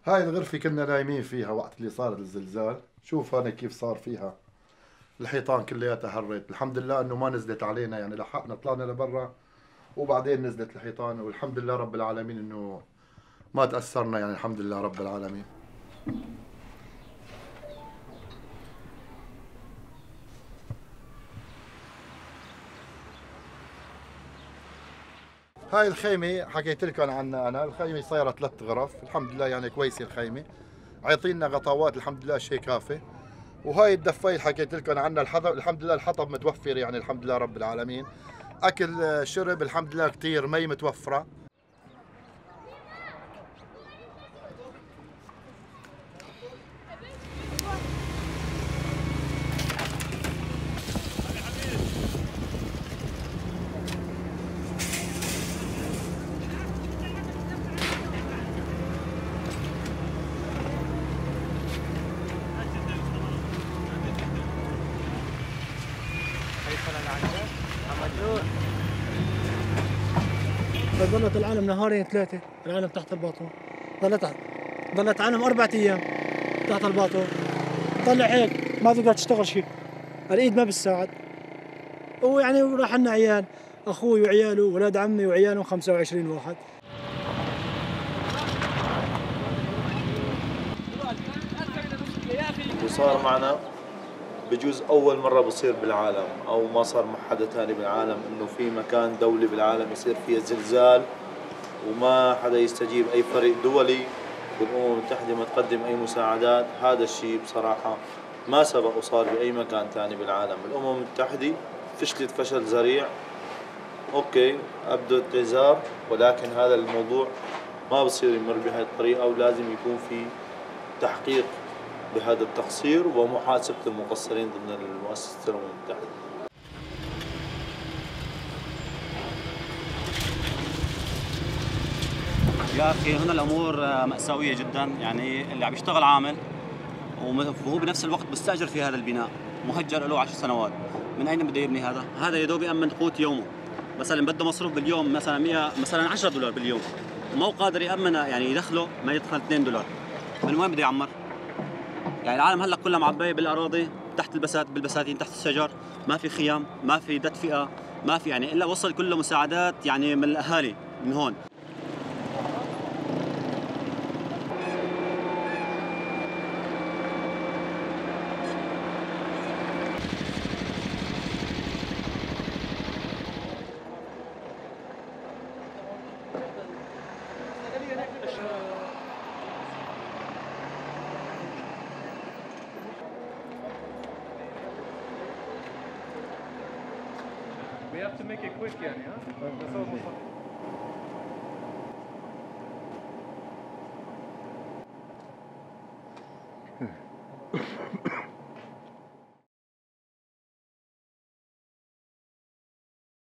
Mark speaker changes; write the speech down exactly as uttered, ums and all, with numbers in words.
Speaker 1: هاي الغرفة كنا نايمين فيها وقت اللي صار الزلزال. شوف أنا كيف صار فيها. الحيطان كلياتها هرت، الحمد لله إنه ما نزلت علينا، يعني لحقنا طلعنا لبرا وبعدين نزلت الحيطان، والحمد لله رب العالمين إنه ما تأثرنا، يعني الحمد لله رب العالمين. هاي الخيمة حكيت لكم عنها أنا، الخيمة صايرة ثلاث غرف، الحمد لله يعني كويسة الخيمة، عيطينا غطاوات الحمد لله شيء كافي. وهاي الدفاية حكيت لكم عنها، الحطب الحمد لله الحطب متوفر، يعني الحمد لله رب العالمين. أكل آه، شرب الحمد لله كثير، مي متوفرة.
Speaker 2: ظلت العالم نهارين ثلاثة، العالم تحت الباطن. ظلت ظلت عالم أربعة أيام تحت الباطن. طلع هيك ما تقدر تشتغل شيء، الإيد ما بتساعد. ويعني وراح لنا عيال، أخوي وعياله وولاد عمي وعيالهم خمسة وعشرين واحد.
Speaker 3: وصار معنا بجوز أول مرة بصير بالعالم، أو ما صار مع حدا تاني بالعالم، إنه في مكان دولي بالعالم يصير فيها زلزال وما حدا يستجيب، أي فريق دولي بالأمم المتحدة ما تقدم أي مساعدات. هذا الشيء بصراحة ما سبق وصار بأي مكان تاني بالعالم. الأمم المتحدة فشلت فشل ذريع. أوكي أبدو اعتذار، ولكن هذا الموضوع ما بصير يمر بهذه الطريقة، ولازم يكون في تحقيق بهذا التقصير ومحاسبة المقصرين ضمن المؤسسة الأمم المتحدة.
Speaker 4: يا أخي هنا الأمور مأساوية جدا، يعني اللي عم يشتغل عامل وهو بنفس الوقت بيستأجر في هذا البناء، مهجر له عشر سنوات. من أين بده يبني هذا؟ هذا يا دوب يأمن قوت يومه. مثلا بده مصروف باليوم مثلا مية، مثلا عشرة دولار باليوم، وما هو قادر يأمن يعني يدخله ما يدخل اثنين دولار. من وين بده يعمر؟ يعني العالم هلا كلها معبية بالأراضي تحت البسات بالبساتين تحت الشجر، ما في خيام، ما في تدفئة، ما في يعني إلا وصل كله مساعدات يعني من الأهالي من هون.
Speaker 5: We have to make it quick يعني ها؟ بس هو مصر.